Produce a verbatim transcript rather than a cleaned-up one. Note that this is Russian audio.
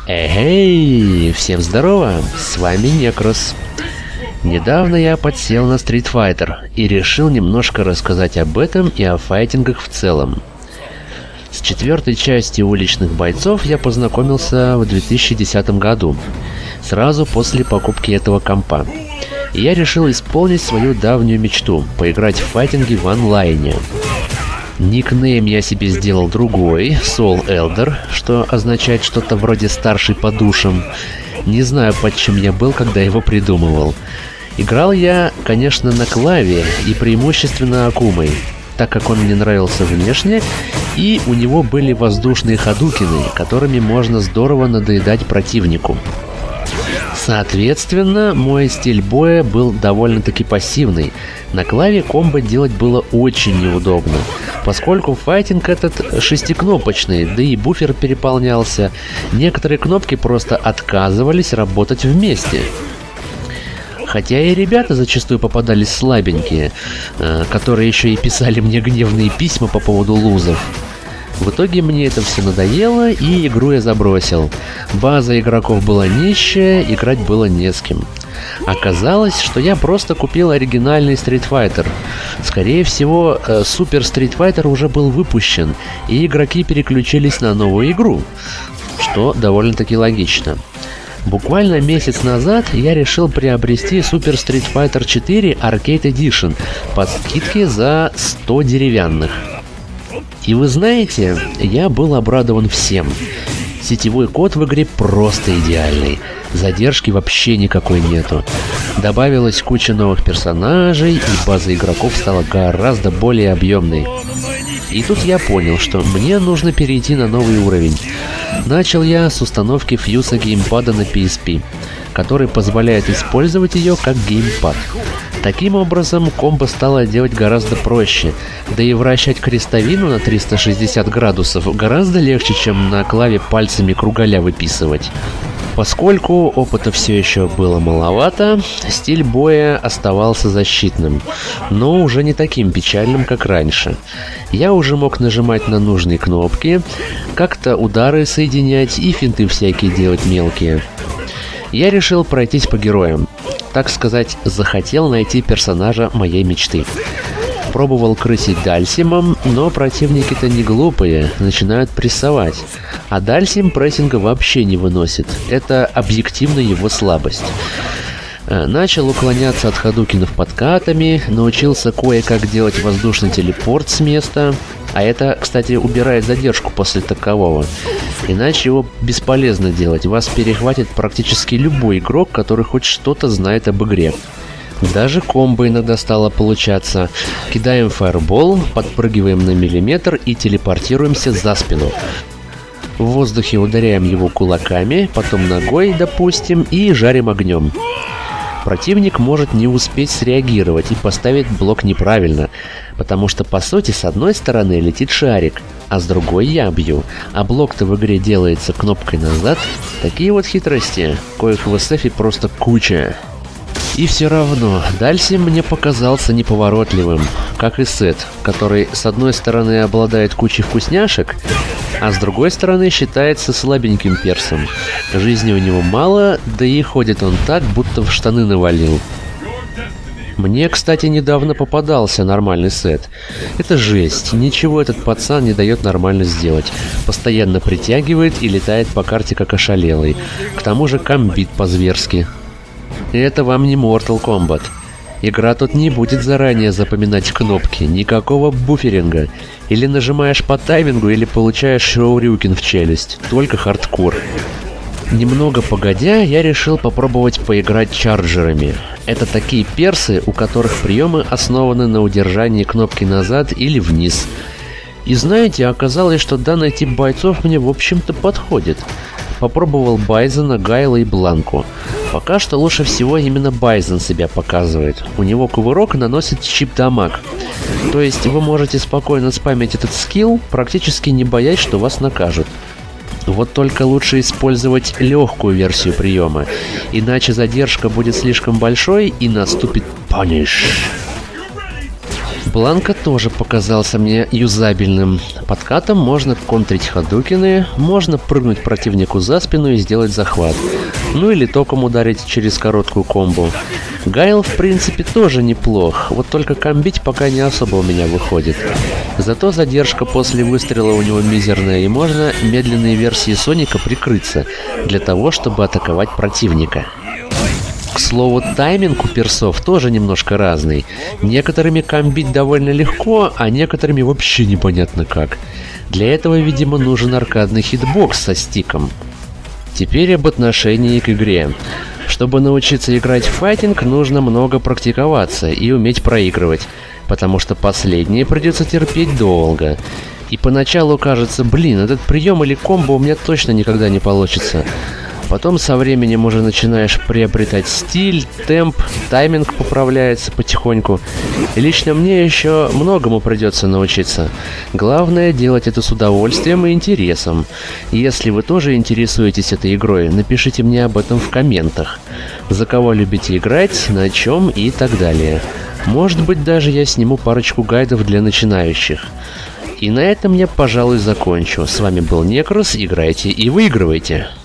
Эй, всем здорово, с вами Некрос. Недавно я подсел на Street Fighter и решил немножко рассказать об этом и о файтингах в целом. С четвертой части уличных бойцов я познакомился в две тысячи десятом году, сразу после покупки этого компа. И я решил исполнить свою давнюю мечту – поиграть в файтинги в онлайне. Никнейм я себе сделал другой, Soul Elder, что означает что-то вроде «старший по душам». Не знаю, под чем я был, когда его придумывал. Играл я, конечно, на клаве и преимущественно Акумой, так как он мне нравился внешне, и у него были воздушные хадукины, которыми можно здорово надоедать противнику. Соответственно, мой стиль боя был довольно-таки пассивный. На клаве комбо делать было очень неудобно, поскольку файтинг этот шестикнопочный, да и буфер переполнялся. Некоторые кнопки просто отказывались работать вместе. Хотя и ребята зачастую попадались слабенькие, которые еще и писали мне гневные письма по поводу лузов. В итоге мне это все надоело, и игру я забросил. База игроков была нищая, играть было не с кем. Оказалось, что я просто купил оригинальный Street Fighter. Скорее всего, Super Street Fighter уже был выпущен, и игроки переключились на новую игру, что довольно-таки логично. Буквально месяц назад я решил приобрести Super Street Fighter четыре Arcade Edition по скидке за сто деревянных. И вы знаете, я был обрадован всем. Сетевой код в игре просто идеальный. Задержки вообще никакой нету. Добавилась куча новых персонажей, и база игроков стала гораздо более объемной. И тут я понял, что мне нужно перейти на новый уровень. Начал я с установки фьюза геймпада на пи эс пи, который позволяет использовать ее как геймпад. Таким образом, комбо стало делать гораздо проще, да и вращать крестовину на триста шестьдесят градусов гораздо легче, чем на клаве пальцами круголя выписывать. Поскольку опыта все еще было маловато, стиль боя оставался защитным, но уже не таким печальным, как раньше. Я уже мог нажимать на нужные кнопки, как-то удары соединять и финты всякие делать мелкие. Я решил пройтись по героям. Так сказать, захотел найти персонажа моей мечты. Пробовал крысить Дальсимом, но противники-то не глупые, начинают прессовать. А Дальсим прессинга вообще не выносит. Это объективно его слабость. Начал уклоняться от хадукинов подкатами, научился кое-как делать воздушный телепорт с места. А это, кстати, убирает задержку после такового. Иначе его бесполезно делать. Вас перехватит практически любой игрок, который хоть что-то знает об игре. Даже комбо иногда стало получаться. Кидаем фаербол, подпрыгиваем на миллиметр и телепортируемся за спину. В воздухе ударяем его кулаками, потом ногой, допустим, и жарим огнем. Противник может не успеть среагировать и поставить блок неправильно, потому что, по сути, с одной стороны летит шарик, а с другой я бью, а блок-то в игре делается кнопкой назад. Такие вот хитрости, коих в эс эф просто куча. И все равно, Дальсим мне показался неповоротливым, как и Сет, который с одной стороны обладает кучей вкусняшек, а с другой стороны считается слабеньким персом. Жизни у него мало, да и ходит он так, будто в штаны навалил. Мне, кстати, недавно попадался нормальный Сет. Это жесть, ничего этот пацан не дает нормально сделать. Постоянно притягивает и летает по карте как ошалелый. К тому же комбит по-зверски. И это вам не Mortal Kombat. Игра тут не будет заранее запоминать кнопки, никакого буферинга. Или нажимаешь по таймингу, или получаешь шоурюкин в челюсть. Только хардкор. Немного погодя, я решил попробовать поиграть чарджерами. Это такие персы, у которых приемы основаны на удержании кнопки назад или вниз. И знаете, оказалось, что данный тип бойцов мне в общем-то подходит. Попробовал Байзена, Гайла и Бланку. Пока что лучше всего именно Байзен себя показывает. У него кувырок наносит чип-дамаг. То есть вы можете спокойно спамить этот скилл, практически не боясь, что вас накажут. Вот только лучше использовать легкую версию приема, иначе задержка будет слишком большой и наступит паниш. Бланка тоже показался мне юзабельным. Подкатом можно контрить хадукины, можно прыгнуть противнику за спину и сделать захват. Ну или током ударить через короткую комбу. Гайл, в принципе, тоже неплох, вот только комбить пока не особо у меня выходит. Зато задержка после выстрела у него мизерная, и можно медленной версией Соника прикрыться, для того, чтобы атаковать противника. К слову, тайминг у персов тоже немножко разный. Некоторыми комбить довольно легко, а некоторыми вообще непонятно как. Для этого, видимо, нужен аркадный хитбокс со стиком. Теперь об отношении к игре. Чтобы научиться играть в файтинг, нужно много практиковаться и уметь проигрывать, потому что последнее придется терпеть долго. И поначалу кажется, блин, этот прием или комбо у меня точно никогда не получится. Потом со временем уже начинаешь приобретать стиль, темп, тайминг поправляется потихоньку. И лично мне еще многому придется научиться. Главное делать это с удовольствием и интересом. Если вы тоже интересуетесь этой игрой, напишите мне об этом в комментах. За кого любите играть, на чем и так далее. Может быть, даже я сниму парочку гайдов для начинающих. И на этом я, пожалуй, закончу. С вами был Некрос, играйте и выигрывайте.